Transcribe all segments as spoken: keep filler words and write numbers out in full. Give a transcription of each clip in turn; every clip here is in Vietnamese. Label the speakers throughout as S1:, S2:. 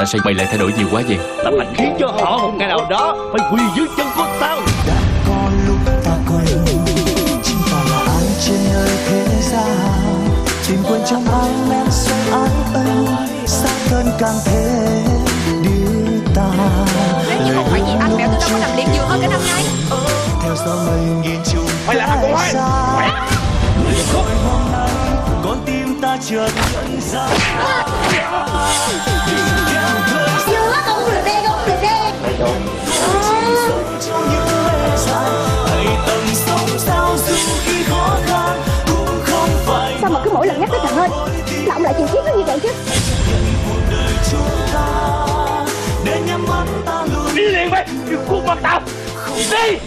S1: sao mày lại thay đổi nhiều quá vậy?
S2: Là mày khiến cho họ một ngày nào đó phải quỳ dưới chân của tao.
S3: Đã có lúc ta coi chính ta là ai trên nơi thế gian, tìm quên trong ánh nắng xoay ái ấy, xa cơn càng thế đi ta.
S4: Nếu như không phải vì anh, mẹ tôi đâu có nằm liệt giường hơn cả năm nay.
S3: Theo gió mây nghìn trùng
S2: Mày là thằng con hai.
S3: Rồi hôm nay con tim ta chợt nhận ra.
S4: Chưa, không được đen, không được đen.
S3: Trong những lễ dài, hãy tận sống sao dù khi khó khăn cũng không phải.
S4: Sao mà cứ mỗi lần nhắc tới thằng Hên là ông lại chịu chết nó như vậy chứ?
S2: Đi liền mày, đừng khuôn mặt tao. Đi.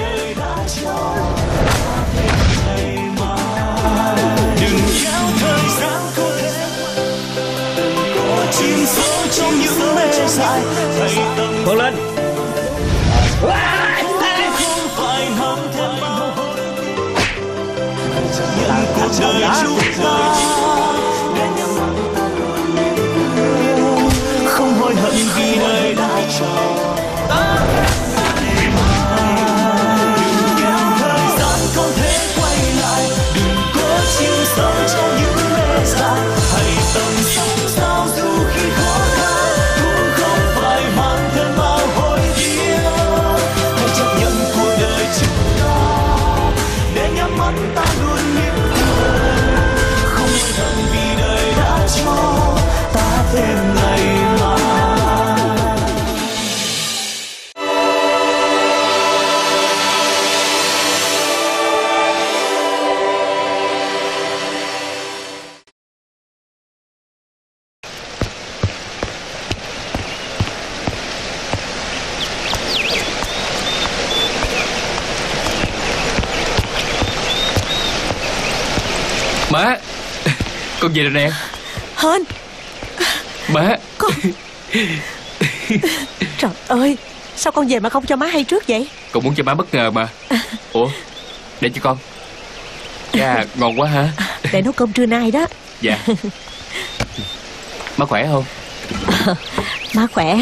S3: Đừng kéo thời gian có thể có chìm sâu trong những mê dài.
S2: Vâng lên.
S3: Không phải hâm thêm bao những cuộc đời chúng ta để nhắm mắt ta luôn yêu, không hối hận vì đời đã cho ta. Đừng kéo thời gian không thể quay lại, đừng có chìm sâu trong những mê dài. Hãy tận sống sao dù khi khó khăn cũng không phải mang thêm bao hối tiếc. Hãy chấp nhận cuộc đời chúng ta để nhắm mắt ta luôn mỉm cười, không hối hận vì đời đã cho ta thêm ngày mai.
S1: Má, con về rồi nè.
S5: Hên.
S1: Má.
S5: Con. Trời ơi, sao con về mà không cho má hay trước vậy?
S1: Con muốn cho má bất ngờ mà. Ủa, để cho con. Dạ, ngon quá hả?
S5: Để nấu cơm trưa nay đó.
S1: Dạ. Má khỏe không?
S5: Má khỏe.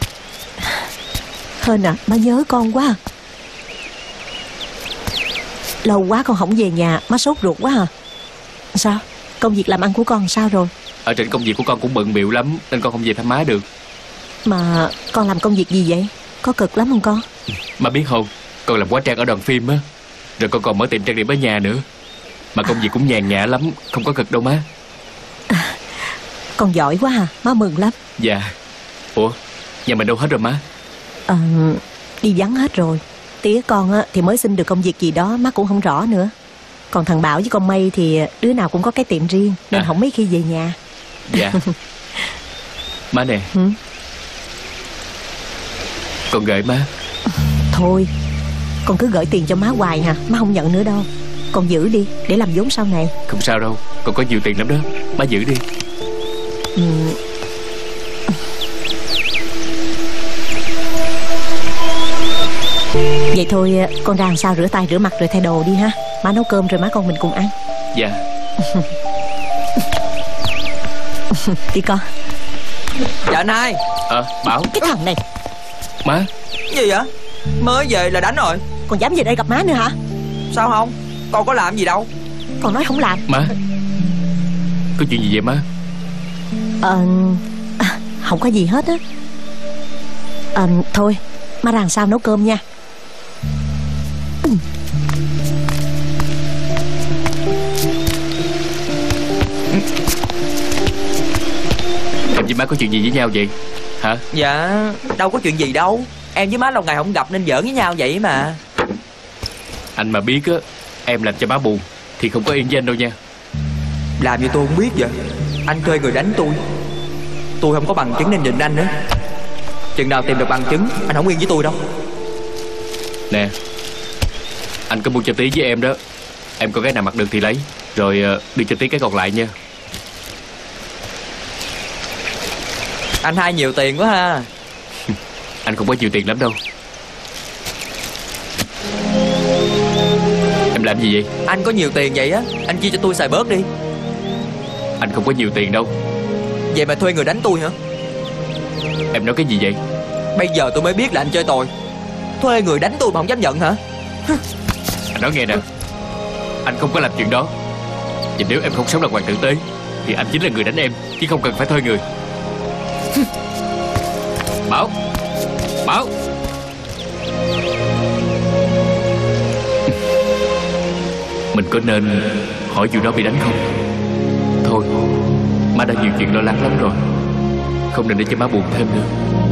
S5: Hên à, má nhớ con quá. Lâu quá con không về nhà, má sốt ruột quá à. Sao? Công việc làm ăn của con sao rồi?
S1: Ở trên công việc của con cũng bận bịu lắm, nên con không về thăm má được.
S5: Mà con làm công việc gì vậy? Có cực lắm không con?
S1: Má biết không, con làm hóa trang ở đoàn phim á, rồi con còn mở tiệm trang điểm ở nhà nữa. Mà công việc cũng nhàn nhã lắm, không có cực đâu má.
S5: À, con giỏi quá à, má mừng lắm.
S1: Dạ. Ủa, nhà mình đâu hết rồi má?
S5: À, đi vắng hết rồi. Tía con á, thì mới xin được công việc gì đó má cũng không rõ nữa. Còn thằng Bảo với con Mây thì đứa nào cũng có cái tiệm riêng, nên à. không mấy khi về nhà.
S1: Dạ. Má nè.
S5: Ừ?
S1: Con gửi má.
S5: Thôi, con cứ gửi tiền cho má hoài hả? Má không nhận nữa đâu. Con giữ đi, để làm vốn sau này.
S1: Không sao đâu, con có nhiều tiền lắm đó. Má giữ đi.
S5: Ừ. Vậy thôi, con ra làm sao rửa tay rửa mặt rồi thay đồ đi ha. Má nấu cơm rồi má con mình cùng ăn.
S1: Dạ.
S5: Đi con.
S6: Dạ anh hai.
S1: Ờ, Bảo.
S5: Cái thằng này.
S1: Má.
S6: Gì vậy? Mới về là đánh rồi.
S5: Còn dám về đây gặp má nữa hả?
S6: Sao không? Con có làm gì đâu.
S5: Con nói không làm.
S1: Má, có chuyện gì vậy má?
S5: Ờ, à, không có gì hết á. À, thôi, má ra làm sao nấu cơm nha. Ừ.
S1: Em với má có chuyện gì với nhau vậy? Hả?
S6: Dạ, đâu có chuyện gì đâu. Em với má lâu ngày không gặp nên giỡn với nhau vậy mà.
S1: Anh mà biết á, em làm cho má buồn thì không có yên với anh đâu nha.
S6: Làm như tôi không biết vậy. Anh thuê người đánh tôi. Tôi không có bằng chứng nên nhìn anh nữa. Chừng nào tìm được bằng chứng, anh không yên với tôi đâu.
S1: Nè, anh có mua cho Tí với em đó. Em có cái nào mặc được thì lấy, rồi đưa cho Tí cái còn lại nha.
S6: Anh hai nhiều tiền quá ha.
S1: Anh không có nhiều tiền lắm đâu. Em làm gì vậy?
S6: Anh có nhiều tiền vậy á, anh chia cho tôi xài bớt đi.
S1: Anh không có nhiều tiền đâu.
S6: Vậy mà thuê người đánh tôi hả?
S1: Em nói cái gì vậy?
S6: Bây giờ tôi mới biết là anh chơi tồi. Thuê người đánh tôi mà không dám nhận hả?
S1: Anh nói nghe nè, anh không có làm chuyện đó. Và nếu em không sống là hoàng tử tế thì anh chính là người đánh em, chứ không cần phải thuê người. Bảo Bảo Mình có nên hỏi vụ đó bị đánh không? Thôi, má đã nhiều chuyện lo lắng lắm rồi, không nên để cho má buồn thêm nữa.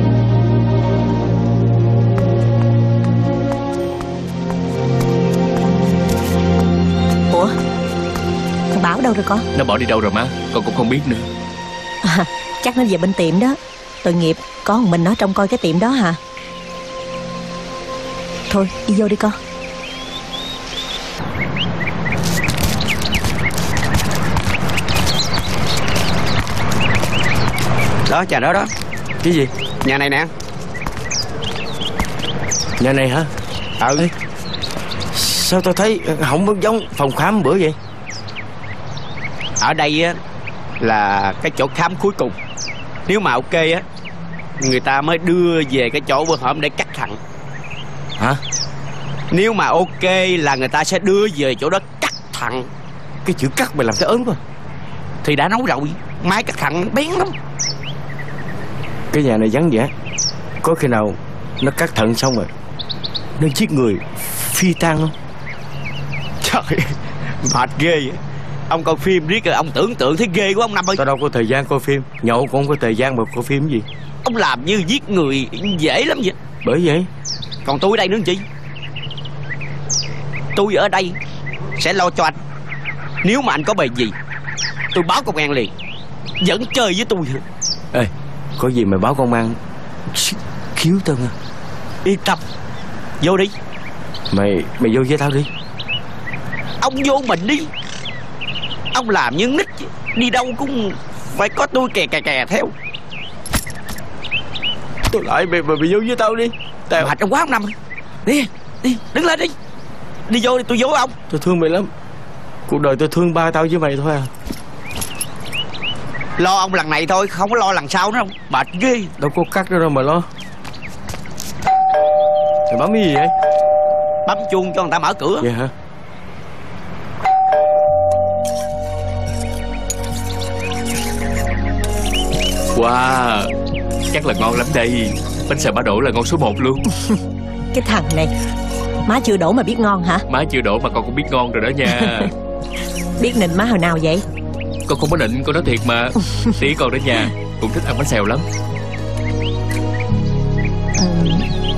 S5: Ủa, thằng Bảo đâu rồi con?
S1: Nó bỏ đi đâu rồi má? Con cũng không biết nữa.
S5: À, chắc nó về bên tiệm đó. Tội nghiệp, có một mình nó trông coi cái tiệm đó hả? Thôi, đi vô đi con.
S7: Đó, chà đó đó.
S2: Cái gì?
S7: Nhà này nè.
S2: Nhà này hả?
S7: Ừ.
S2: Ê, sao tao thấy không có giống phòng khám bữa vậy?
S7: Ở đây á là cái chỗ khám cuối cùng. Nếu mà ok á, người ta mới đưa về cái chỗ bữa hổm để cắt thận.
S2: Hả?
S7: Nếu mà ok là người ta sẽ đưa về chỗ đó cắt thận.
S2: Cái chữ cắt mày làm cái ớn quá.
S7: Thì đã nói rồi, máy cắt thận bén lắm.
S2: Cái nhà này vắng vẻ, có khi nào nó cắt thận xong rồi nó giết người phi tang không?
S7: Trời, mệt ghê vậy. Ông coi phim riết rồi ông tưởng tượng thấy ghê quá ông Năm ơi.
S2: Tao đâu có thời gian coi phim. Nhậu cũng không có thời gian mà coi phim gì.
S7: Ông làm như giết người dễ lắm vậy.
S2: Bởi vậy.
S7: Còn tôi ở đây nữa làm chi? Tôi ở đây sẽ lo cho anh. Nếu mà anh có bề gì tôi báo công an liền. Vẫn chơi với tôi hả?
S2: Ê, có gì mày báo công an cứu tao nha.
S7: Yên tâm, vô đi.
S2: Mày mày vô với tao đi.
S7: Ông vô mình đi. Ông làm như nít, đi đâu cũng phải có tôi kè kè kè theo.
S2: Tôi lại mày mày, mày vô với tao đi. Tao
S7: Mệt ông quá ông Năm. Đi, đi, đứng lên đi. Đi vô đi, tôi vô ông.
S2: Tôi thương mày lắm. Cuộc đời tôi thương ba tao với mày thôi à.
S7: Lo ông lần này thôi, không có lo lần sau nữa không. Mệt ghê.
S2: Đâu có cắt đâu mà lo. Mày bấm cái gì vậy?
S7: Bấm chuông cho người ta mở cửa.
S2: Vậy hả?
S1: Wow, chắc là ngon lắm đây. Bánh xèo Ba Đổ là ngon số một luôn.
S5: Cái thằng này, má chưa đổ mà biết ngon hả?
S1: Má chưa đổ mà con cũng biết ngon rồi đó nha.
S5: Biết nịnh má hồi nào vậy?
S1: Con không có định, con nói thiệt mà. Tí con đến nhà cũng thích ăn bánh xèo lắm.
S5: Ừ.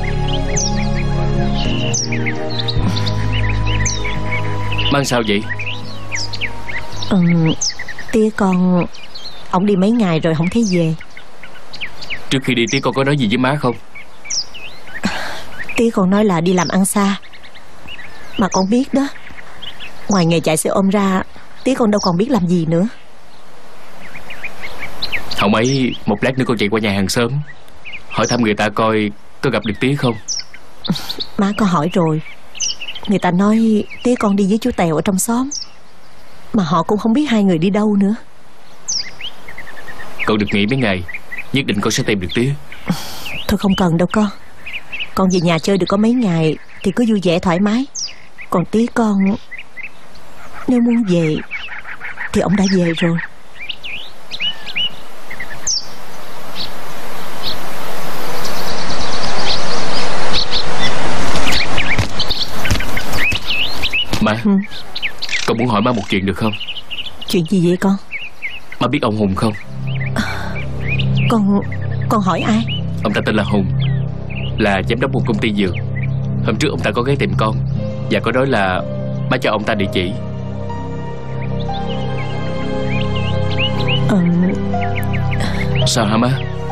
S1: Mang sao vậy?
S5: Ừ, tía con, ông đi mấy ngày rồi không thấy về.
S1: Trước khi đi tí con có nói gì với má không?
S5: Tía con nói là đi làm ăn xa. Mà con biết đó, ngoài nghề chạy xe ôm ra, tía con đâu còn biết làm gì nữa.
S1: Không ấy, một lát nữa con chạy qua nhà hàng xóm hỏi thăm người ta coi có gặp được tí không.
S5: Má có hỏi rồi. Người ta nói tía con đi với chú Tèo ở trong xóm, mà họ cũng không biết hai người đi đâu nữa.
S1: Con được nghỉ mấy ngày, nhất định con sẽ tìm được tía.
S5: Thôi không cần đâu con. Con về nhà chơi được có mấy ngày thì cứ vui vẻ thoải mái. Còn tía con, nếu muốn về thì ông đã về rồi.
S1: Má,
S5: ừ.
S1: con muốn hỏi má một chuyện được không?
S5: Chuyện gì vậy con?
S1: Má biết ông Hùng không?
S5: Con Con hỏi ai?
S1: Ông ta tên là Hùng, là giám đốc một công ty dược. Hôm trước ông ta có ghé tìm con và có nói là má cho ông ta địa chỉ.
S5: Ừ.
S1: Sao hả má?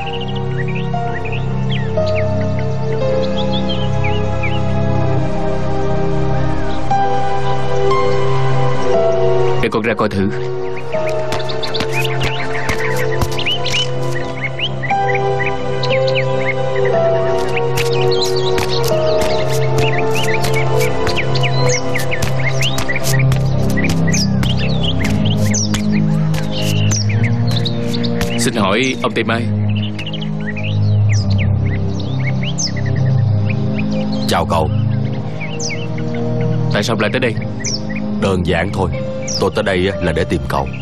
S1: Để con ra coi thử. Xin hỏi ông tên ai?
S8: Chào cậu.
S1: Tại sao lại tới đây?
S8: Đơn giản thôi, tôi tới đây là để tìm cậu.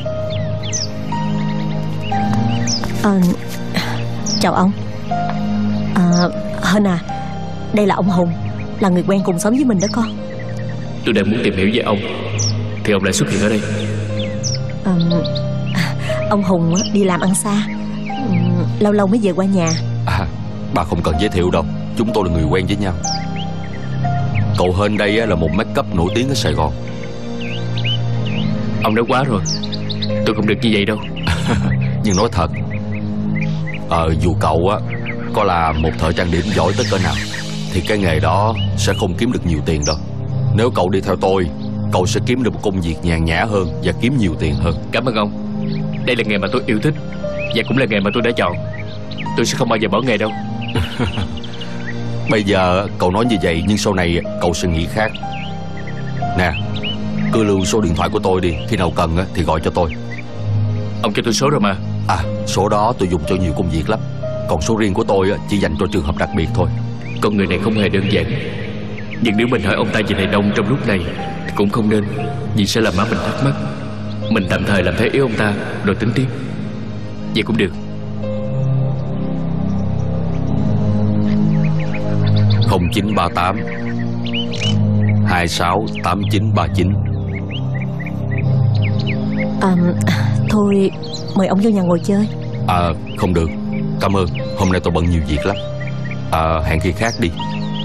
S5: à, Chào ông. à, Hên à, đây là ông Hùng, là người quen cùng sống với mình đó con.
S1: Tôi đang muốn tìm hiểu về ông thì ông lại xuất hiện ở đây.
S5: à, Ông Hùng đi làm ăn xa, lâu lâu mới về qua nhà.
S8: À, bà không cần giới thiệu đâu, chúng tôi là người quen với nhau. Cậu Hên đây là một make up nổi tiếng ở Sài Gòn.
S1: Ông nói quá rồi, tôi không được như vậy đâu.
S8: Nhưng nói thật, ờ, dù cậu á có là một thợ trang điểm giỏi tới cỡ nào thì cái nghề đó sẽ không kiếm được nhiều tiền đâu. Nếu cậu đi theo tôi, cậu sẽ kiếm được một công việc nhàn nhã hơn và kiếm nhiều tiền hơn.
S1: Cảm ơn ông. Đây là nghề mà tôi yêu thích và cũng là nghề mà tôi đã chọn. Tôi sẽ không bao giờ bỏ nghề đâu.
S8: Bây giờ cậu nói như vậy, nhưng sau này cậu sẽ nghĩ khác. Nè, cứ lưu số điện thoại của tôi đi, khi nào cần thì gọi cho tôi.
S1: Ông cho tôi số rồi mà.
S8: À, số đó tôi dùng cho nhiều công việc lắm. Còn số riêng của tôi chỉ dành cho trường hợp đặc biệt thôi.
S1: Con người này không hề đơn giản. Nhưng nếu mình hỏi ông ta về thầy Đông trong lúc này thì cũng không nên, vì sẽ làm má mình thắc mắc. Mình tạm thời làm thế yếu ông ta rồi tính tiếp. Vậy cũng được.
S8: Không chín ba tám hai sáu tám chín ba chín.
S5: à, Thôi mời ông vô nhà ngồi chơi.
S8: À, không được, cảm ơn. Hôm nay tôi bận nhiều việc lắm. À, hẹn khi khác đi.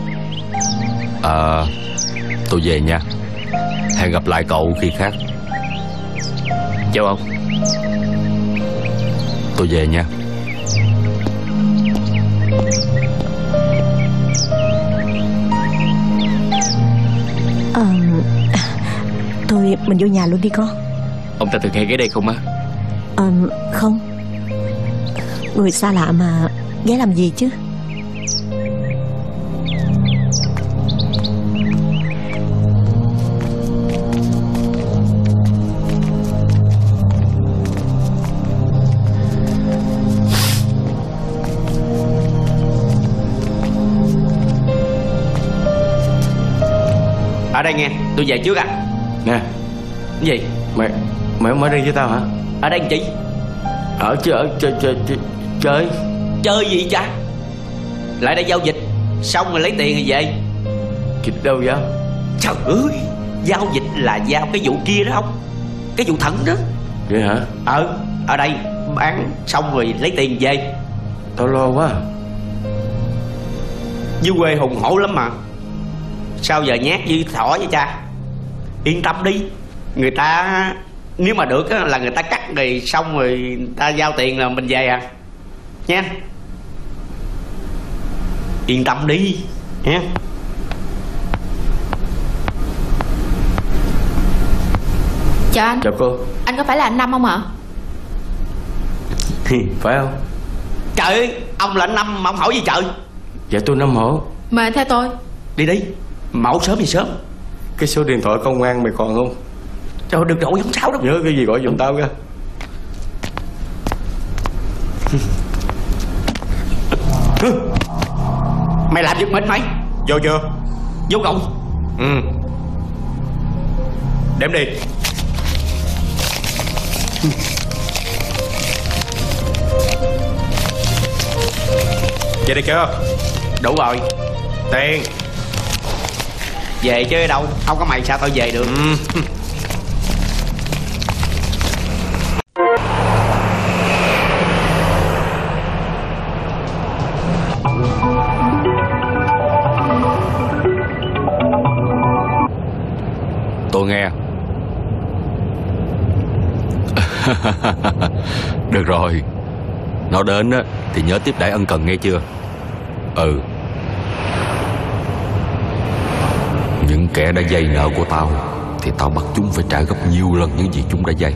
S8: À, tôi về nha. Hẹn gặp lại cậu khi khác.
S1: Chào ông.
S8: Tôi về nha.
S5: à, Thôi mình vô nhà luôn đi con.
S1: Ông ta thường hay ghé đây không á?
S5: à, Không. Người xa lạ mà ghé làm gì chứ.
S7: Ở đây nghe, tôi về trước à.
S2: Nè,
S7: Gì?
S2: mày mày không ở đây với tao hả?
S7: Ở đây làm chi?
S2: Ở chứ ở chơi chơi chơi chơi.
S7: Chơi gì cha? Lại đây giao dịch, xong rồi lấy tiền rồi về.
S2: Dịch đâu vậy?
S7: Trời ơi, giao dịch là giao cái vụ kia đó không? Cái vụ thận đó.
S2: Vậy hả?
S7: Ờ, ở đây bán xong rồi lấy tiền về.
S2: Tao lo quá.
S7: Dưới quê hùng hổ lắm mà. Sao giờ nhát như thỏ vậy cha? Yên tâm đi, người ta nếu mà được là người ta cắt rồi xong rồi người ta giao tiền là mình về à nha. Yên tâm đi nha.
S4: Chào anh.
S2: Chào cô.
S4: Anh có phải là anh Năm không ạ?
S2: Phải không?
S7: Trời ơi, ông là anh Năm mà ông hỏi gì trời?
S2: Dạ tôi Năm Hổ.
S4: Mời anh theo tôi.
S7: Đi đi, mẫu sớm thì sớm.
S2: Cái số điện thoại công an mày còn không?
S7: Trời ơi, được rồi, không sao đâu.
S2: Nhớ cái gì gọi giùm tao ra.
S7: Mày làm giật mình mày.
S2: Vô chưa?
S7: Vô rồi.
S2: Ừ. Đếm đi. Về đây chưa?
S7: Đủ rồi.
S2: Tiền.
S7: Về chứ ở đâu, không có mày sao tao về được.
S2: Ừ.
S8: Tôi nghe. Được rồi, nó đến á thì nhớ tiếp đãi ân cần nghe chưa? Ừ. Những kẻ đã vay nợ của tao thì tao bắt chúng phải trả gấp nhiều lần những gì chúng đã vay.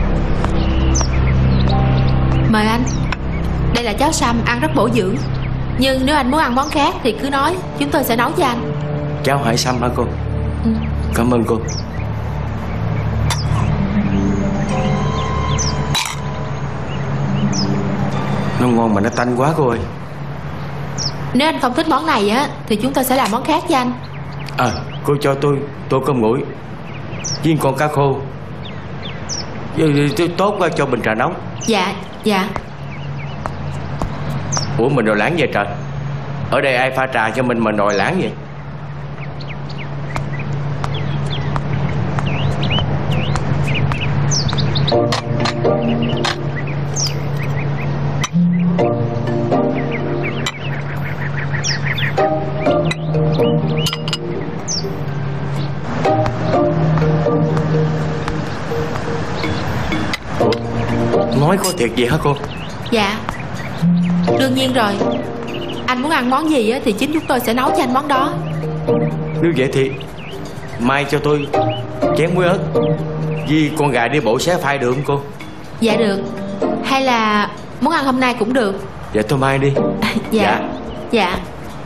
S4: Mời anh. Đây là cháo Sam, ăn rất bổ dưỡng. Nhưng nếu anh muốn ăn món khác thì cứ nói, chúng tôi sẽ nấu cho anh.
S2: Cháo hải sâm hả cô?
S4: Ừ.
S2: Cảm ơn cô. Nó ngon mà nó tanh quá cô ơi.
S4: Nếu anh không thích món này á thì chúng tôi sẽ làm món khác cho anh.
S2: À, cô cho tôi tô cơm nguội với con cá khô. Tốt quá, cho bình trà nóng.
S4: Dạ, dạ.
S2: Ủa mình đòi lãng vậy trời? Ở đây ai pha trà cho mình mà đòi lãng vậy? Ủa, nói có thiệt vậy hả cô?
S4: Dạ. Đương nhiên rồi. Anh muốn ăn món gì á thì chính chúng tôi sẽ nấu cho anh món đó.
S2: Nếu vậy thì mai cho tôi chén muối ớt với con gà đi bộ xé phai được không cô?
S4: Dạ được. Hay là muốn ăn hôm nay cũng được.
S2: Dạ thôi mai đi.
S4: Dạ. Dạ, dạ.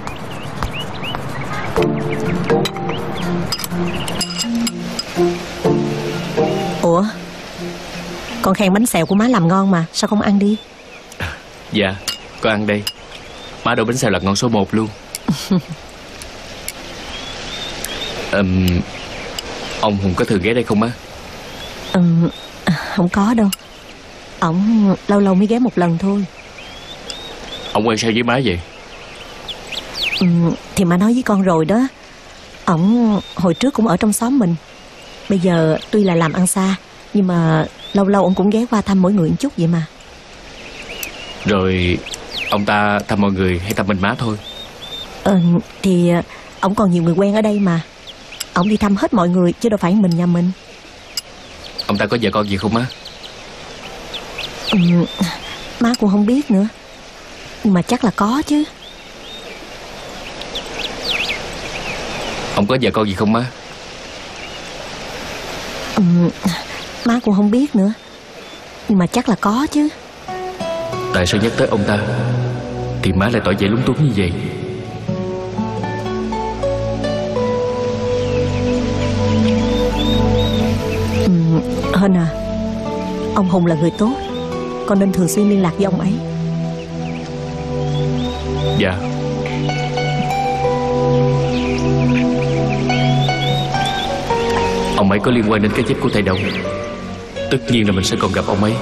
S5: Ủa, con khen bánh xèo của má làm ngon mà, sao không ăn đi?
S1: Dạ, con ăn đây. Má đồ bánh xèo là ngon số một luôn. um, Ông Hùng có thường ghé đây không má?
S5: Ừ, không có đâu. Ổng lâu lâu mới ghé một lần thôi.
S1: Ông quen sao với má vậy?
S5: Ừ, thì má nói với con rồi đó. Ổng hồi trước cũng ở trong xóm mình. Bây giờ tuy là làm ăn xa, nhưng mà lâu lâu ông cũng ghé qua thăm mỗi người một chút vậy mà.
S1: Rồi ông ta thăm mọi người hay thăm mình má thôi?
S5: Ờ, thì ổng còn nhiều người quen ở đây mà. Ổng đi thăm hết mọi người chứ đâu phải mình nhà mình.
S1: Ông ta có vợ con gì không má?
S5: Ừ, má cũng không biết nữa. Nhưng mà chắc là có chứ.
S1: Ông có vợ con gì không má?
S5: Ừ, má cũng không biết nữa. Nhưng mà chắc là có chứ.
S1: Tại sao nhắc tới ông ta thì má lại tỏ vẻ lúng túng như vậy?
S5: Ừ, Hên à, ông Hùng là người tốt, con nên thường xuyên liên lạc với ông ấy.
S1: Dạ. Ông ấy có liên quan đến cái chết của thầy Đông, tất nhiên là mình sẽ còn gặp ông ấy.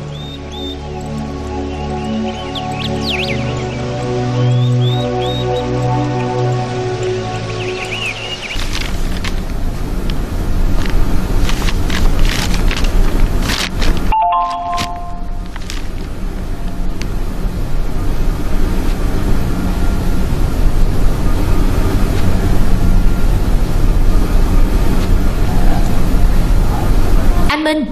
S4: Anh Minh.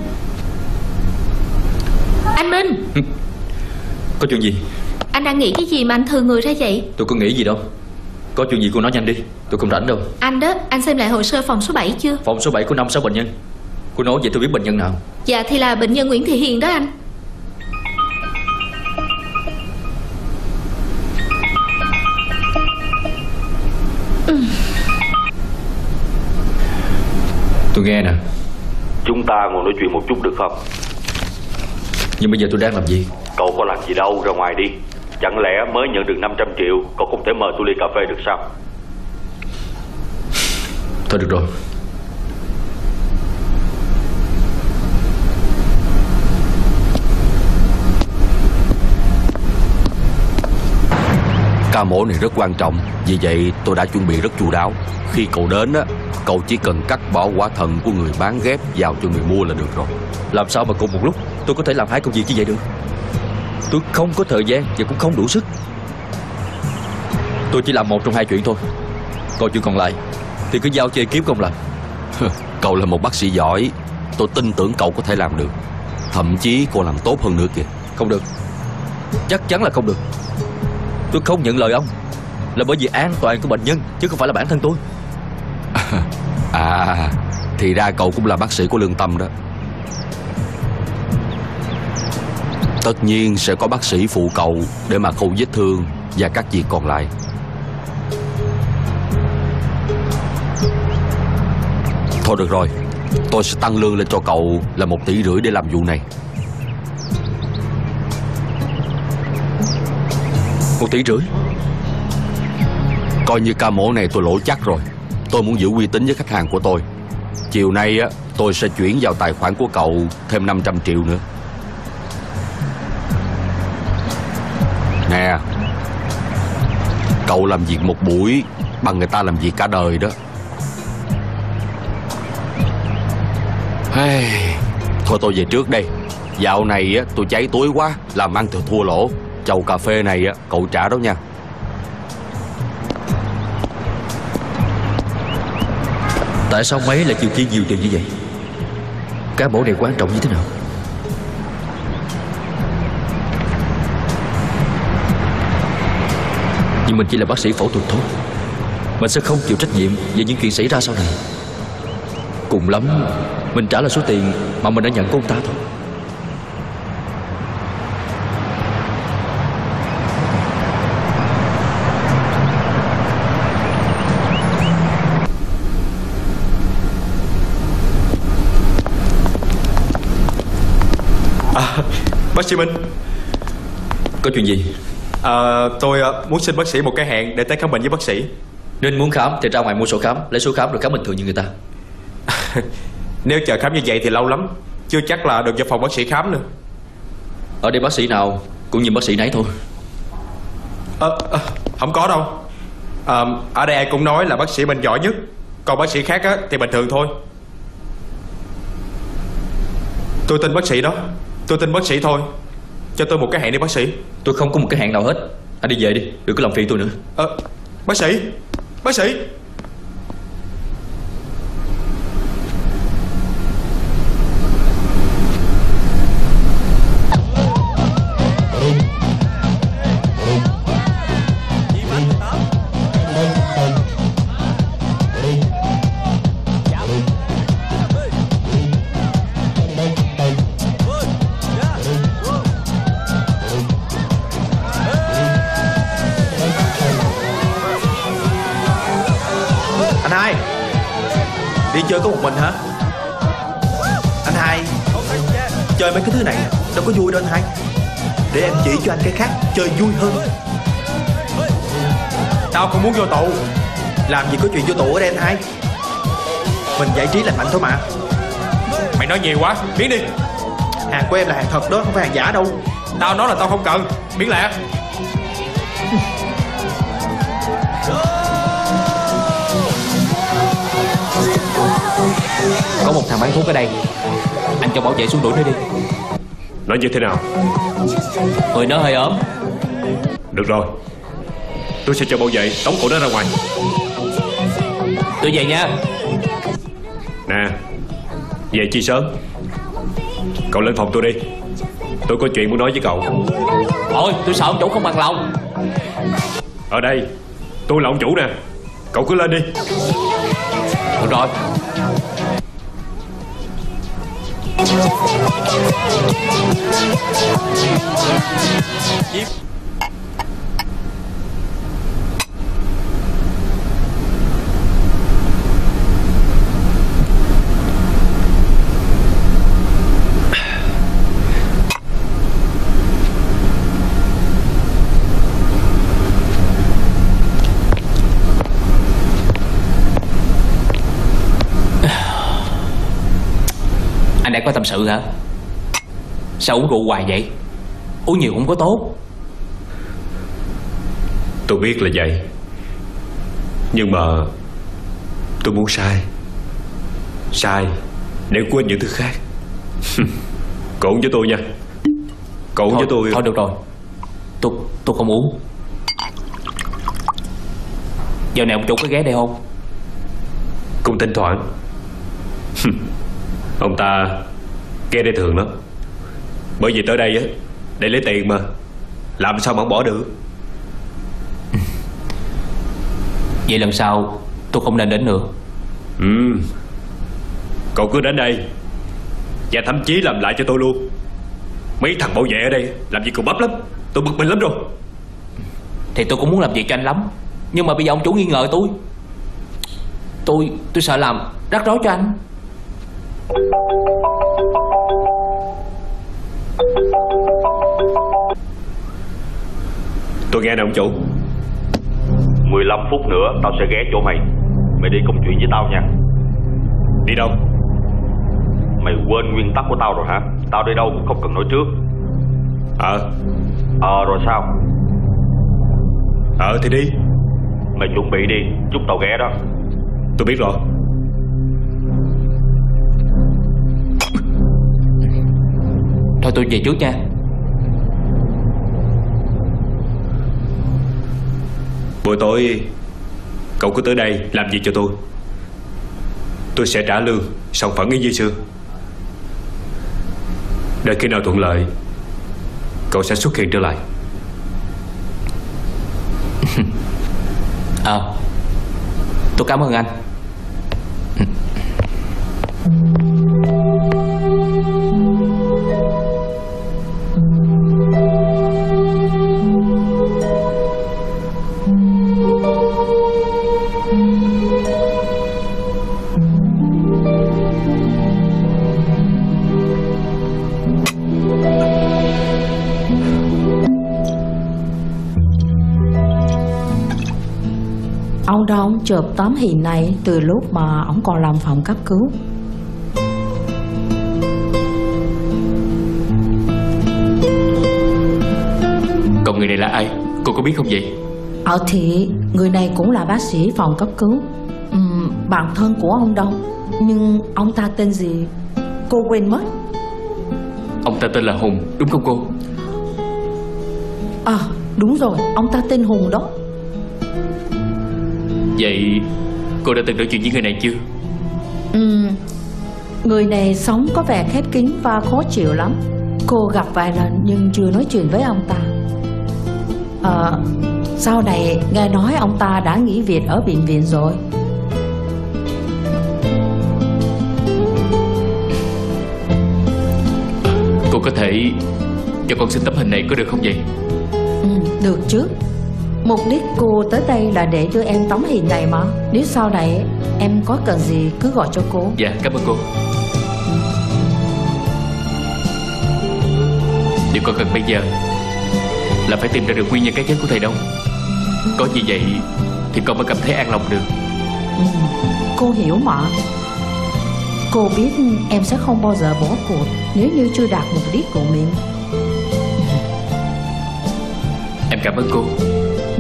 S4: Anh Minh.
S9: Có chuyện gì?
S4: Anh đang nghĩ cái gì mà anh thừa người ra vậy?
S9: Tôi có nghĩ gì đâu. Có chuyện gì cô nói nhanh đi, tôi không rảnh đâu.
S4: Anh đó, anh xem lại hồ sơ phòng số bảy chưa?
S9: Phòng số bảy có năm sáu bệnh nhân. Cô nói vậy tôi biết bệnh nhân nào.
S4: Dạ thì là bệnh nhân Nguyễn Thị Hiền đó anh. ừ.
S9: Tôi nghe nè.
S8: Chúng ta ngồi nói chuyện một chút được không?
S9: Nhưng bây giờ tôi đang làm gì?
S8: Cậu có làm gì đâu, ra ngoài đi. Chẳng lẽ mới nhận được năm trăm triệu cậu không thể mời tôi ly cà phê được sao?
S9: Thôi được rồi.
S8: Ca mổ này rất quan trọng, vì vậy tôi đã chuẩn bị rất chu đáo. Khi cậu đến á, cậu chỉ cần cắt bỏ quả thận của người bán ghép vào cho người mua là được rồi.
S9: Làm sao mà cùng một lúc tôi có thể làm hai công việc như vậy được? Tôi không có thời gian và cũng không đủ sức. Tôi chỉ làm một trong hai chuyện thôi, còn chuyện còn lại thì cứ giao cho ekip công làm.
S8: Cậu là một bác sĩ giỏi, tôi tin tưởng cậu có thể làm được. Thậm chí cô làm tốt hơn nữa kìa.
S9: Không được, chắc chắn là không được. Tôi không nhận lời ông là bởi vì an toàn của bệnh nhân, chứ không phải là bản thân tôi.
S8: À, thì ra cậu cũng là bác sĩ có lương tâm đó. Tất nhiên sẽ có bác sĩ phụ cậu để mà khâu vết thương, và các việc còn lại. Thôi được rồi, tôi sẽ tăng lương lên cho cậu là một tỷ rưỡi để làm vụ này.
S9: Một tỷ rưỡi?
S8: Coi như ca mổ này tôi lỗ chắc rồi. Tôi muốn giữ uy tín với khách hàng của tôi. Chiều nay á, tôi sẽ chuyển vào tài khoản của cậu thêm năm trăm triệu nữa. Nè, cậu làm việc một buổi bằng người ta làm việc cả đời đó. Hey, thôi tôi về trước đây. Dạo này á, tôi cháy túi quá, làm ăn thì thua lỗ. Chầu cà phê này á, cậu trả đó nha.
S9: Tại sao mấy lại chịu chi nhiều tiền như vậy? Cá mổ này quan trọng như thế nào? Nhưng mình chỉ là bác sĩ phẫu thuật thôi. Mình sẽ không chịu trách nhiệm về những chuyện xảy ra sau này. Cùng lắm mình trả lại số tiền mà mình đã nhận của ông ta thôi.
S10: À, bác sĩ Minh.
S9: Có chuyện gì?
S10: À, tôi uh, muốn xin bác sĩ một cái hẹn để tới khám bệnh với bác sĩ.
S9: Nên muốn khám thì ra ngoài mua sổ khám, lấy số khám rồi khám bình thường như người ta.
S10: Nếu chờ khám như vậy thì lâu lắm, chưa chắc là được vào phòng bác sĩ khám nữa.
S9: Ở đây bác sĩ nào cũng như bác sĩ nấy thôi.
S10: à, à, Không có đâu. à, Ở đây ai cũng nói là bác sĩ mình giỏi nhất, còn bác sĩ khác á, thì bình thường thôi. Tôi tin bác sĩ đó. Tôi tin bác sĩ thôi. Cho tôi một cái hẹn đi bác sĩ.
S9: Tôi không có một cái hẹn nào hết. Anh đi về đi, đừng có làm phiền tôi nữa.
S10: à, Bác sĩ. Bác sĩ.
S6: Anh hai, đi chơi có một mình hả? Anh hai, chơi mấy cái thứ này đâu có vui đâu anh hai. Để em chỉ cho anh cái khác chơi vui hơn. Tao không muốn vô tù. Làm gì có chuyện vô tù ở đây anh hai. Mình giải trí lành mạnh thôi mà.
S10: Mày nói nhiều quá, biến đi.
S6: Hàng của em là hàng thật đó, không phải hàng giả đâu.
S10: Tao nói là tao không cần, biến lẹ.
S11: Có một thằng bán thuốc ở đây, anh cho bảo vệ xuống đuổi nó đi.
S12: Nói như thế nào?
S11: Người nó hơi ốm.
S12: Được rồi, tôi sẽ cho bảo vệ tống cổ nó ra ngoài.
S11: Tôi về nha.
S12: Nè, về chi sớm. Cậu lên phòng tôi đi, tôi có chuyện muốn nói với cậu.
S11: Thôi tôi sợ ông chủ không bằng lòng.
S12: Ở đây tôi là ông chủ nè, cậu cứ lên đi.
S11: Được rồi. Anh đã có tâm sự hả? Sao uống rượu hoài vậy? Uống nhiều không có tốt.
S12: Tôi biết là vậy, nhưng mà tôi muốn sai. Sai để quên những thứ khác. Cậu uống với tôi nha. Cậu uống với tôi.
S11: Thôi được rồi, Tôi tôi không uống. Giờ này ông chủ có ghé đây không?
S12: Cũng thỉnh thoảng. Ông ta ghé đây thường lắm. Bởi vì tới đây á để lấy tiền mà, làm sao mà không bỏ được.
S11: Vậy lần sau tôi không nên đến nữa.
S12: Ừ, cậu cứ đến đây, và thậm chí làm lại cho tôi luôn. Mấy thằng bảo vệ ở đây làm gì còn bắp lắm, tôi bực mình lắm rồi.
S11: thì tôi cũng muốn làm việc cho anh lắm. Nhưng mà bây giờ ông chủ nghi ngờ tôi. Tôi tôi sợ làm rắc rối cho anh.
S12: Tôi nghe nè ông chủ.
S8: mười lăm phút nữa tao sẽ ghé chỗ mày. Mày đi công chuyện với tao nha.
S12: Đi đâu?
S8: Mày quên nguyên tắc của tao rồi hả? Tao đi đâu cũng không cần nói trước.
S12: Ờ
S8: Ờ rồi sao?
S12: Ờ thì đi.
S8: Mày chuẩn bị đi, chút tao ghé đó.
S12: Tôi biết rồi.
S11: Thôi tôi về trước nha.
S12: Buổi tối cậu cứ tới đây làm việc cho tôi. Tôi sẽ trả lương sòng phẳng như xưa. Đợi khi nào thuận lợi cậu sẽ xuất hiện trở lại.
S11: Ờ à, tôi cảm ơn anh.
S13: Ông đó ông chụp tấm hình này từ lúc mà ông còn làm phòng cấp cứu.
S1: Còn người này là ai? Cô có biết không vậy?
S13: Ờ thì người này cũng là bác sĩ phòng cấp cứu, uhm, bạn thân của ông Đông. Nhưng ông ta tên gì cô quên mất.
S1: Ông ta tên là Hùng đúng không cô?
S13: À đúng rồi, ông ta tên Hùng đó.
S1: Vậy cô đã từng nói chuyện với người này chưa?
S13: Ừ, người này sống có vẻ khép kín và khó chịu lắm. Cô gặp vài lần nhưng chưa nói chuyện với ông ta. À, sau này nghe nói ông ta đã nghỉ việc ở bệnh viện rồi.
S1: Cô có thể cho con xin tấm hình này có được không vậy?
S13: Ừ, được chứ. Mục đích cô tới đây là để đưa em tấm hình này mà. Nếu sau này em có cần gì cứ gọi cho cô.
S1: Dạ cảm ơn cô. Điều con cần bây giờ là phải tìm ra được nguyên nhân cái chết của thầy Đông. Có như vậy thì con mới cảm thấy an lòng được.
S13: Ừ, cô hiểu mà. Cô biết em sẽ không bao giờ bỏ cuộc nếu như chưa đạt mục đích của mình.
S1: Em cảm ơn cô.
S13: Ừ.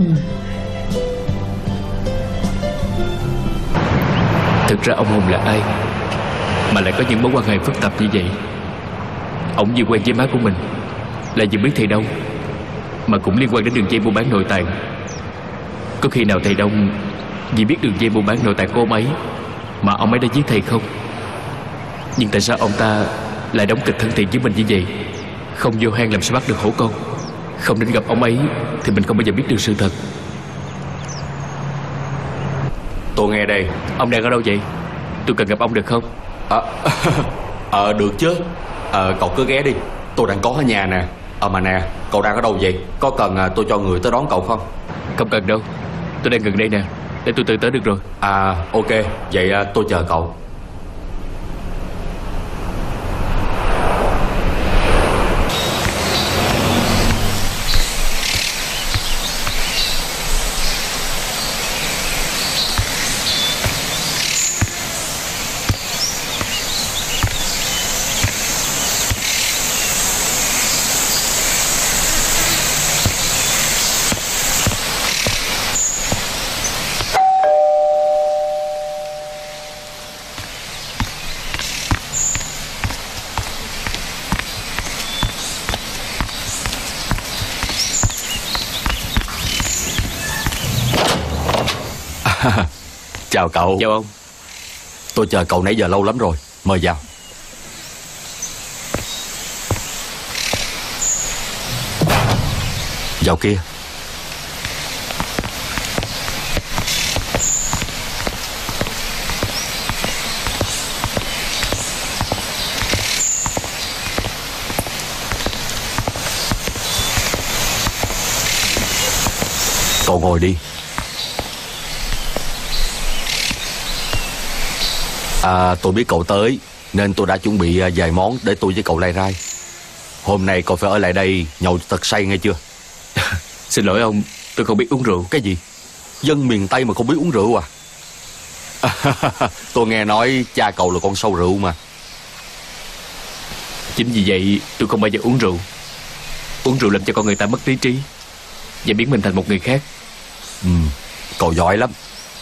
S1: Thực ra ông Hùng là ai mà lại có những mối quan hệ phức tạp như vậy? Ông vừa quen với má của mình, lại vừa biết thầy Đông, mà cũng liên quan đến đường dây buôn bán nội tạng. Có khi nào thầy Đông vì biết đường dây buôn bán nội tạng của ông ấy mà ông ấy đã giết thầy không? Nhưng tại sao ông ta lại đóng kịch thân thiện với mình như vậy? Không vô hang làm sao bắt được hổ con. Không đến gặp ông ấy thì mình không bao giờ biết được sự thật.
S8: Tôi nghe đây.
S1: Ông đang ở đâu vậy? Tôi cần gặp ông được không?
S8: Ờ à, à, được chứ. à, Cậu cứ ghé đi. Tôi đang có ở nhà nè. Ờ à, mà nè, cậu đang ở đâu vậy? Có cần à, tôi cho người tới đón cậu không?
S1: Không cần đâu. Tôi đang gần đây nè. Để tôi tự tới được rồi.
S8: À ok. Vậy à, tôi chờ cậu. Chào cậu.
S1: Chào ông.
S8: Tôi chờ cậu nãy giờ lâu lắm rồi. Mời vào. Vào kia. Cậu ngồi đi. À, tôi biết cậu tới nên tôi đã chuẩn bị vài món để tôi với cậu lai rai. Hôm nay cậu phải ở lại đây nhậu thật say nghe chưa?
S1: Xin lỗi ông, tôi không biết uống rượu.
S8: Cái gì? Dân miền Tây mà không biết uống rượu à? Tôi nghe nói cha cậu là con sâu rượu mà.
S1: Chính vì vậy tôi không bao giờ uống rượu. Uống rượu làm cho con người ta mất lý trí và biến mình thành một người khác.
S8: Ừ, cậu giỏi lắm.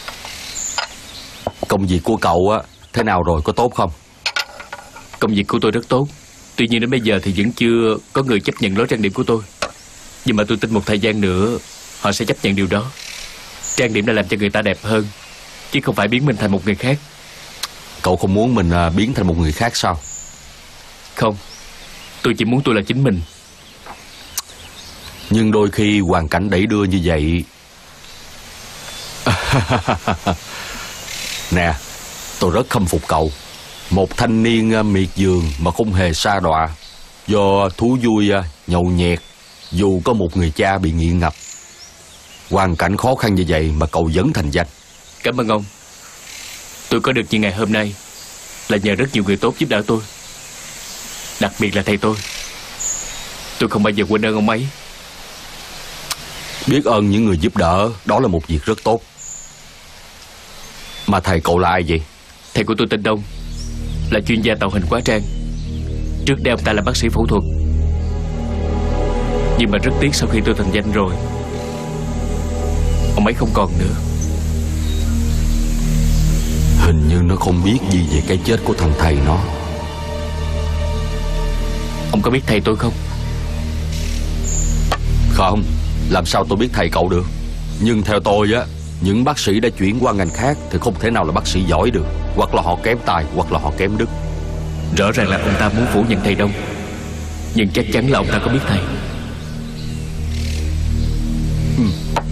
S8: Công việc của cậu á thế nào rồi, có tốt không?
S1: Công việc của tôi rất tốt. Tuy nhiên đến bây giờ thì vẫn chưa có người chấp nhận lối trang điểm của tôi. Nhưng mà tôi tin một thời gian nữa họ sẽ chấp nhận điều đó. Trang điểm là làm cho người ta đẹp hơn, chứ không phải biến mình thành một người khác.
S8: Cậu không muốn mình biến thành một người khác sao?
S1: Không, tôi chỉ muốn tôi là chính mình.
S8: Nhưng đôi khi hoàn cảnh đẩy đưa như vậy. Nè, tôi rất khâm phục cậu. Một thanh niên miệt vườn mà không hề sa đọa do thú vui nhậu nhẹt, dù có một người cha bị nghiện ngập. Hoàn cảnh khó khăn như vậy mà cậu vẫn thành danh.
S1: Cảm ơn ông. Tôi có được như ngày hôm nay là nhờ rất nhiều người tốt giúp đỡ tôi, đặc biệt là thầy tôi. Tôi không bao giờ quên ơn ông ấy.
S8: Biết ơn những người giúp đỡ, đó là một việc rất tốt. Mà thầy cậu là ai vậy?
S1: Thầy của tôi tên Đông, là chuyên gia tạo hình hóa trang. Trước đây ông ta là bác sĩ phẫu thuật. Nhưng mà rất tiếc sau khi tôi thành danh rồi, ông ấy không còn nữa.
S8: Hình như nó không biết gì về cái chết của thằng thầy nó.
S1: Ông có biết thầy tôi không?
S8: Không, làm sao tôi biết thầy cậu được. Nhưng theo tôi á, những bác sĩ đã chuyển qua ngành khác thì không thể nào là bác sĩ giỏi được. Hoặc là họ kém tài, hoặc là họ kém đức.
S1: Rõ ràng là ông ta muốn phủ nhận thầy Đông, nhưng chắc chắn là ông ta có biết thầy.
S8: ừ.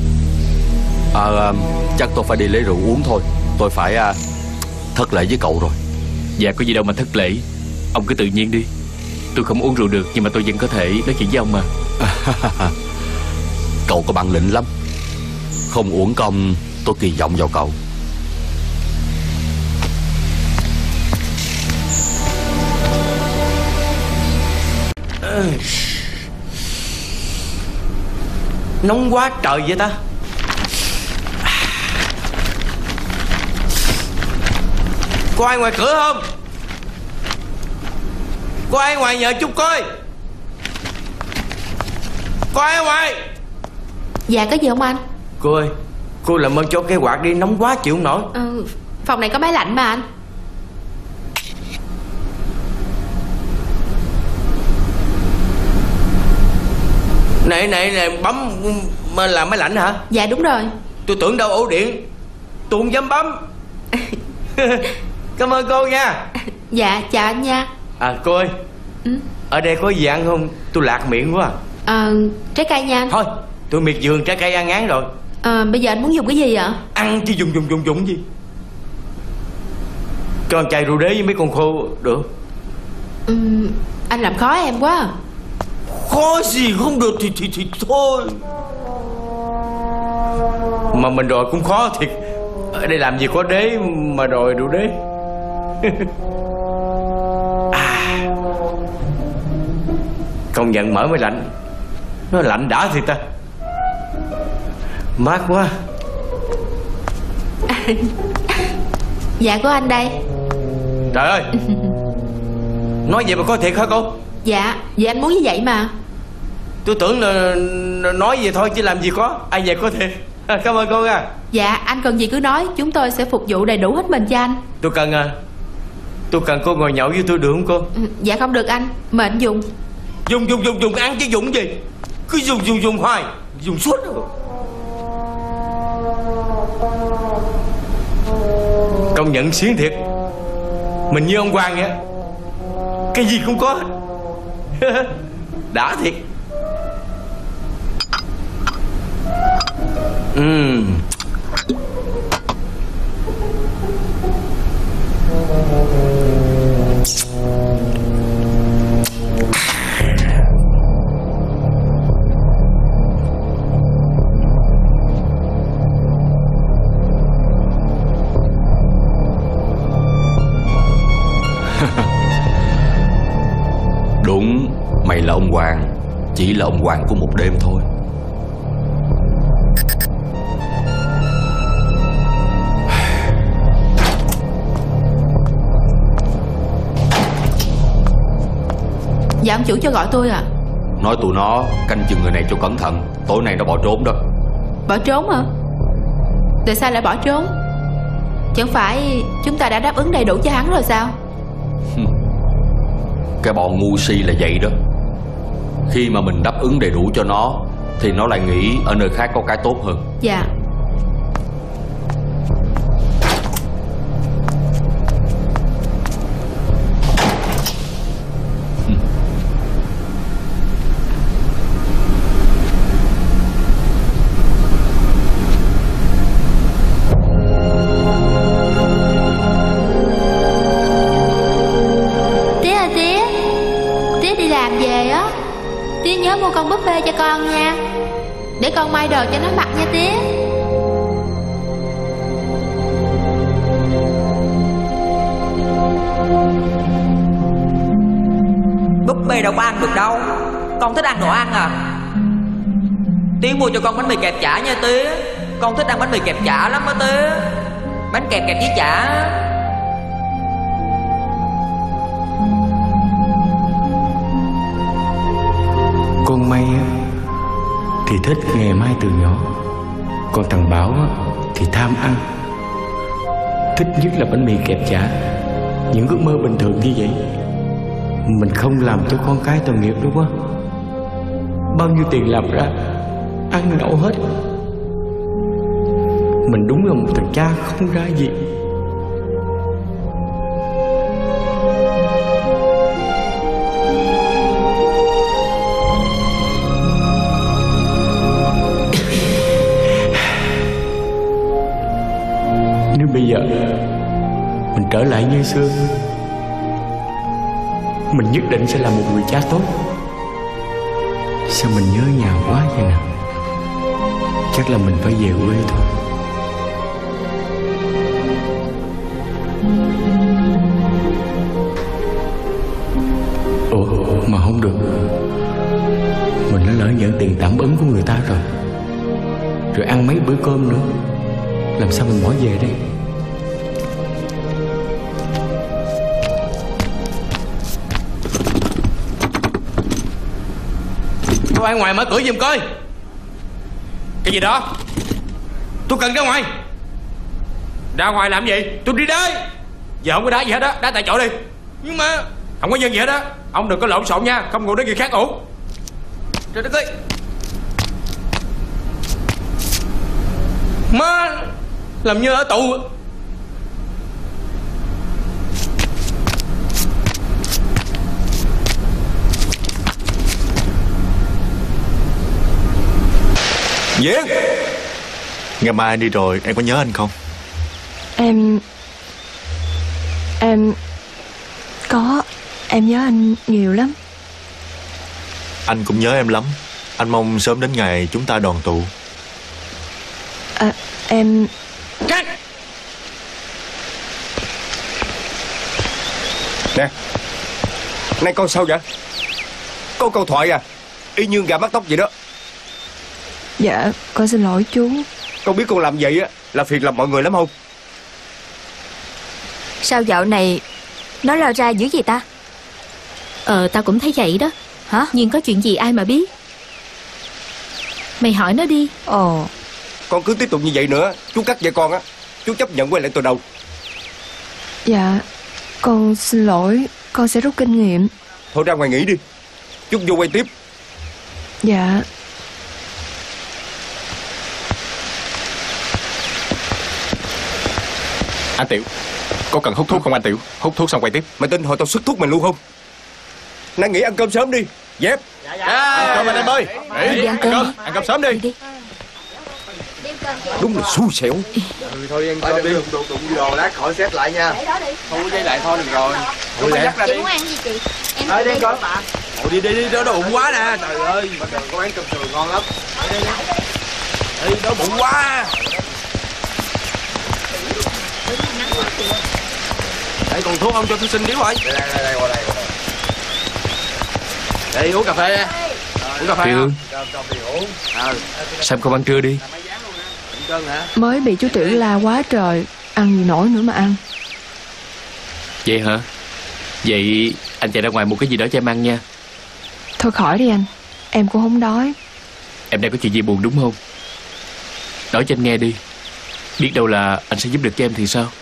S8: à, Chắc tôi phải đi lấy rượu uống thôi. Tôi phải à, thất lễ với cậu rồi.
S1: Dạ có gì đâu mà thất lễ. Ông cứ tự nhiên đi. Tôi không uống rượu được, nhưng mà tôi vẫn có thể nói chuyện với ông mà.
S8: Cậu có bản lĩnh lắm. Không uổng công tôi kỳ vọng vào cậu.
S2: Nóng quá trời vậy ta. Có ai ngoài cửa không? Có ai ngoài nhờ chút coi. Có ai ngoài?
S4: Dạ có gì không anh?
S2: Cô ơi, cô làm ơn cho cái quạt đi, nóng quá chịu không nổi.
S4: Ừ, phòng này có máy lạnh mà anh.
S2: Này này này, bấm mà làm máy lạnh hả?
S4: Dạ đúng rồi.
S2: Tôi tưởng đâu ổ điện, tôi không dám bấm. Cảm ơn cô nha.
S4: Dạ chào anh nha.
S2: À cô ơi, ừ? Ở đây có gì ăn không? Tôi lạc miệng quá.
S4: À, trái cây nha anh.
S2: Thôi, tôi miệt vườn trái cây ăn ngán rồi.
S4: À, bây giờ anh muốn dùng cái gì vậy?
S2: Ăn chứ dùng dùng dùng dùng gì. Cho ăn chai rượu đế với mấy con khô được.
S4: Ừ, anh làm khó em quá.
S2: Khó gì không được thì thì thì thôi. Mà mình đòi cũng khó thiệt. Ở đây làm gì có đế mà đòi rượu đế. À, công nhận mở mới lạnh. Nó lạnh đã thì ta. Mát quá.
S4: Dạ của anh đây.
S2: Trời ơi. Nói vậy mà có thiệt hả cô?
S4: Dạ, vậy anh muốn như vậy mà.
S2: Tôi tưởng là nói vậy thôi chứ làm gì có. Ai vậy có thiệt. Cảm ơn cô nha.
S4: Dạ, anh cần gì cứ nói, chúng tôi sẽ phục vụ đầy đủ hết mình cho anh.
S2: Tôi cần à Tôi cần cô ngồi nhậu với tôi được không cô?
S4: Ừ, dạ không được anh, mời anh dùng.
S2: Dùng dùng dùng dùng ăn chứ dùng gì. Cứ dùng dùng dùng hoài. Dùng suốt rồi. Công nhận xiến thiệt. Mình như ông Hoàng vậy, cái gì cũng có. Đã thiệt. Ừm.
S8: này là ông Hoàng, chỉ là ông Hoàng của một đêm thôi.
S4: Dạ ông chủ cho gọi tôi à?
S8: Nói tụi nó canh chừng người này cho cẩn thận, tối nay nó bỏ trốn đó.
S4: Bỏ trốn hả? Tại sao lại bỏ trốn? Chẳng phải chúng ta đã đáp ứng đầy đủ cho hắn rồi sao?
S8: Cái bọn ngu si là vậy đó. Khi mà mình đáp ứng đầy đủ cho nó thì nó lại nghĩ ở nơi khác có cái tốt hơn.
S4: Dạ. Con búp bê cho con nha, để con may đồ cho nó mặc nha tía.
S14: Búp bê đâu có ăn được đâu, con thích ăn đồ ăn à. Tía mua cho con bánh mì kẹp chả nha tía, con thích ăn bánh mì kẹp chả lắm á tía. Bánh kẹp kẹp với chả.
S2: Con May á thì thích nghề may từ nhỏ, còn thằng Bảo á thì tham ăn, thích nhất là bánh mì kẹp chả. Những ước mơ bình thường như vậy mình không làm cho con cái tội nghiệp đúng không? Bao nhiêu tiền làm ra ăn lậu hết. Mình đúng là một thằng cha không ra gì. Bây giờ mình trở lại như xưa, mình nhất định sẽ là một người cha tốt. Sao mình nhớ nhà quá vậy nào? Chắc là mình phải về quê thôi. Ủa mà không được, mình đã lỡ nhận tiền tạm ứng của người ta rồi, rồi ăn mấy bữa cơm nữa, làm sao mình bỏ về đây?
S10: Tôi ở ngoài mở cửa giùm coi. Cái gì đó? Tôi cần ra ngoài. Ra ngoài làm gì? Tôi đi đây. Giờ không có đá gì hết á, đá tại chỗ đi. Nhưng mà không có dân gì hết á. Ông đừng có lộn xộn nha, không ngồi đến người khác ổn. Trời đất ơi. Má làm như ở tù.
S6: Diễn, ngày mai anh đi rồi, em có nhớ anh không?
S15: Em Em Có. Em nhớ anh nhiều lắm.
S6: Anh cũng nhớ em lắm. Anh mong sớm đến ngày chúng ta đoàn tụ.
S15: À, em
S10: Cắt. Nè, nay con sao vậy? Có câu thoại à, y như gà mắc tóc vậy đó.
S15: Dạ, con xin lỗi chú.
S10: Con biết con làm vậy á là phiền lòng mọi người lắm không?
S16: Sao dạo này nó lao ra dữ gì ta?
S4: Ờ, tao cũng thấy vậy đó. Hả? Nhưng có chuyện gì ai mà biết. Mày hỏi nó đi.
S15: Ồ.
S10: Con cứ tiếp tục như vậy nữa, chú cắt vậy con á, chú chấp nhận quay lại từ đầu.
S15: Dạ, con xin lỗi. Con sẽ rút kinh nghiệm.
S10: Thôi ra ngoài nghỉ đi, chú vô quay tiếp.
S15: Dạ.
S10: Anh Tiểu, có cần hút thuốc không anh Tiểu? Hút thuốc xong quay tiếp. Mày tin hồi tao xuất thuốc mình luôn không? Nay nghỉ ăn cơm sớm đi. Dép. Dạ, dạ. Ăn cơm anh em ơi. Đi, đi ăn cơm. Ăn cơm sớm đi. Đi. Đúng là xui xẻo.
S17: Ừ, thôi ăn cơm đi. Đụng đụng đồ lát khỏi xếp lại nha. Thu giấy lại thôi được rồi. Thôi dắt ra đi. Chị muốn ăn gì chị? Em đi đi coi. Ủa đi đi đi, đỡ đau bụng quá nè. Trời ơi, mà đường có bán cơm sườn ngon lắm. Đi, đau bụng quá. Đây còn thuốc không cho tôi xin điếu rồi. Đây đây đây qua đây. Đi uống cà phê đi. Uống cà phê
S1: Thị
S17: không?
S1: Hương, sao em không ăn trưa đi?
S15: Mới bị chú Tiểu la quá trời, ăn gì nổi nữa mà ăn.
S1: Vậy hả? Vậy anh chạy ra ngoài mua cái gì đó cho em ăn nha.
S15: Thôi khỏi đi anh, em cũng không đói.
S1: Em đang có chuyện gì buồn đúng không? Nói cho anh nghe đi. Biết đâu là anh sẽ giúp được cho em thì sao?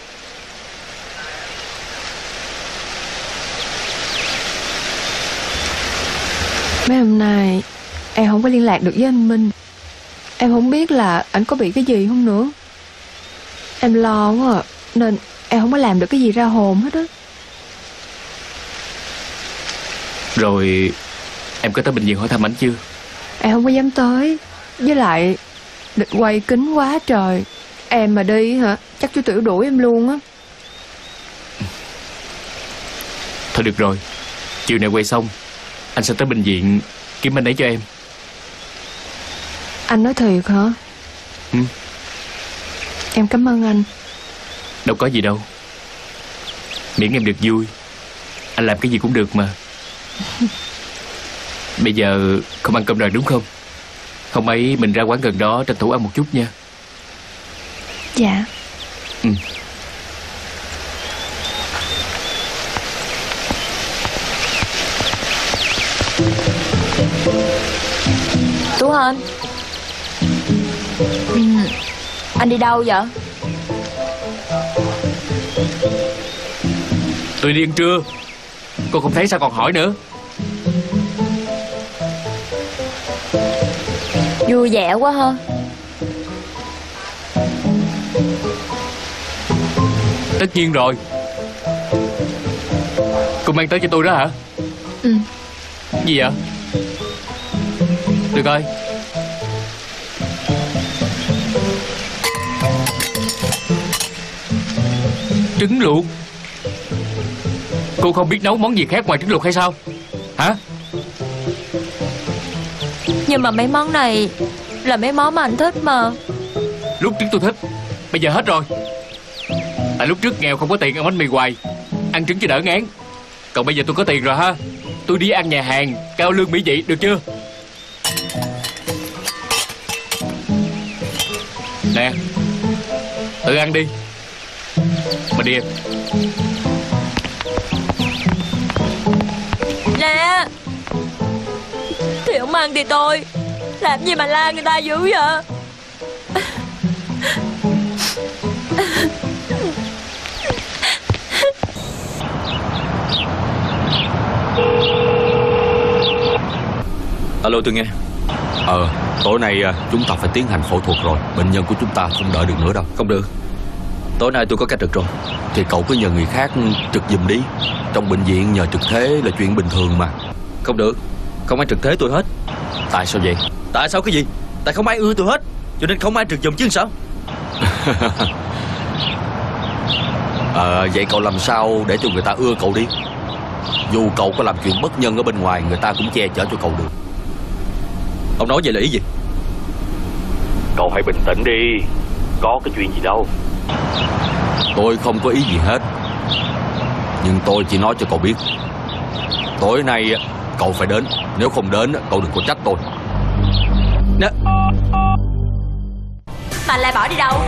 S15: Mấy hôm nay em không có liên lạc được với anh Minh. Em không biết là anh có bị cái gì không nữa. Em lo quá à, nên em không có làm được cái gì ra hồn hết á.
S1: Rồi em có tới bệnh viện hỏi thăm anh chưa?
S15: Em không có dám tới. Với lại địch quay kính quá trời. Em mà đi hả, chắc chú Tiểu đuổi em luôn á.
S1: Thôi được rồi, chiều này quay xong anh sẽ tới bệnh viện kiếm anh ấy cho em.
S15: Anh nói thiệt hả?
S1: Ừ.
S15: Em cảm ơn anh.
S1: Đâu có gì đâu. Miễn em được vui, anh làm cái gì cũng được mà. Bây giờ không ăn cơm đoàn đúng không? Không ấy mình ra quán gần đó tranh thủ ăn một chút nha.
S15: Dạ.
S1: Ừ.
S16: Tú Hên. Ừ. Anh đi đâu vậy?
S1: Tôi đi ăn trưa. Cô không thấy sao còn hỏi nữa?
S16: Vui vẻ quá ha.
S1: Tất nhiên rồi. Cô mang tới cho tôi đó hả?
S16: Ừ.
S1: Gì vậy? Được rồi. Trứng luộc. Cô không biết nấu món gì khác ngoài trứng luộc hay sao? Hả?
S16: Nhưng mà mấy món này là mấy món mà anh thích mà.
S1: Lúc trước tôi thích, bây giờ hết rồi. Tại lúc trước nghèo không có tiền ăn bánh mì hoài, ăn trứng cho đỡ ngán. Còn bây giờ tôi có tiền rồi ha, tôi đi ăn nhà hàng cao lương mỹ vị, được chưa? Nè, tự ăn đi. Mà đi em.
S16: Nè, thì không ăn thì tôi. Làm gì mà la người ta dữ vậy?
S9: Alo, tôi nghe.
S8: Ờ, tối nay chúng ta phải tiến hành phẫu thuật rồi. Bệnh nhân của chúng ta không đợi được nữa đâu.
S9: Không được. Tối nay tôi có cách trực rồi.
S8: Thì cậu cứ nhờ người khác trực giùm đi. Trong bệnh viện nhờ trực thế là chuyện bình thường mà.
S9: Không được, không ai trực thế tôi hết.
S8: Tại sao vậy?
S9: Tại sao cái gì? Tại không ai ưa tôi hết, cho nên không ai trực giùm chứ sao?
S8: Ờ, vậy cậu làm sao để cho người ta ưa cậu đi? Dù cậu có làm chuyện bất nhân ở bên ngoài, người ta cũng che chở cho cậu được.
S9: Ông nói vậy là ý gì?
S8: Cậu hãy bình tĩnh đi. Có cái chuyện gì đâu. Tôi không có ý gì hết. Nhưng tôi chỉ nói cho cậu biết, tối nay cậu phải đến. Nếu không đến, cậu đừng có trách tôi.
S9: Nè.
S16: Mà lại bỏ đi đâu?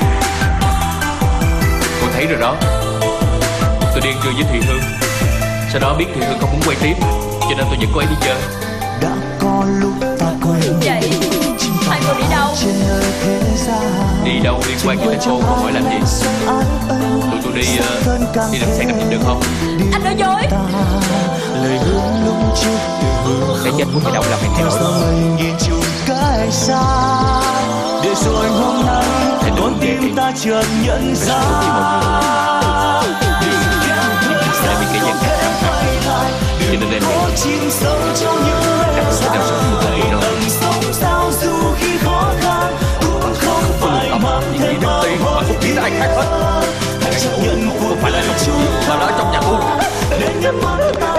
S1: Cô thấy rồi đó. Tôi đi ăn trưa với Thị Hương. Sau đó biết Thị Hương không muốn quay tiếp, cho nên tôi dẫn cô ấy đi chơi.
S3: Đã có lúc ta quay
S16: vậy hai người đi đâu?
S1: Đi đâu liên quan với cô, cô hỏi làm gì? Tụi tôi đi uh, đi làm xe đạp được không?
S16: Anh nói dối.
S1: Để cho anh muốn cái đầu làm mày thay đổi luôn.
S3: Để rồi hôm nay con tim ta chợt nhận ra
S1: Tại vì cái nhân cách cảm khắc, cho nên em
S3: có chim sống trong những
S1: chắc tôi sẽ đào sống một thời đâu.
S3: sống sao dù khi khó khăn cũng không phải mang theo mơ
S9: mà không biết ai khác hết.
S3: hãy chấp nhận cuộc
S9: phải là trong mà là trong nhà tôi.
S3: để nhắm mắt ta